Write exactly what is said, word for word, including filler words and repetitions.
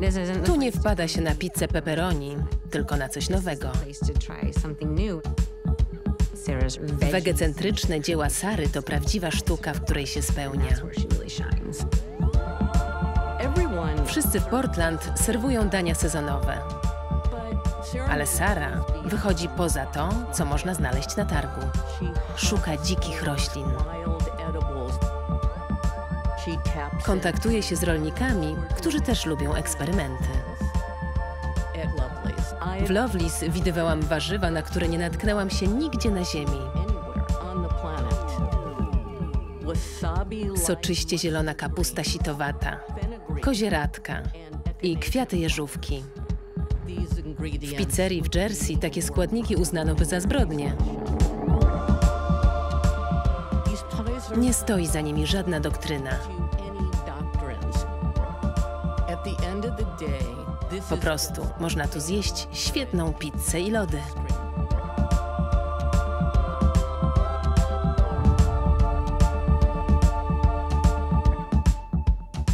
Tu nie wpada się na pizzę pepperoni, tylko na coś nowego. Wegecentryczne dzieła Sary to prawdziwa sztuka, w której się spełnia. Wszyscy w Portland serwują dania sezonowe, ale Sara wychodzi poza to, co można znaleźć na targu. Szuka dzikich roślin. Kontaktuje się z rolnikami, którzy też lubią eksperymenty. W Lovely's widywałam warzywa, na które nie natknęłam się nigdzie na ziemi. Soczyście zielona kapusta sitowata, kozieradka i kwiaty jeżówki. W pizzerii w Jersey takie składniki uznano by za zbrodnię. Nie stoi za nimi żadna doktryna. Po prostu można tu zjeść świetną pizzę i lody.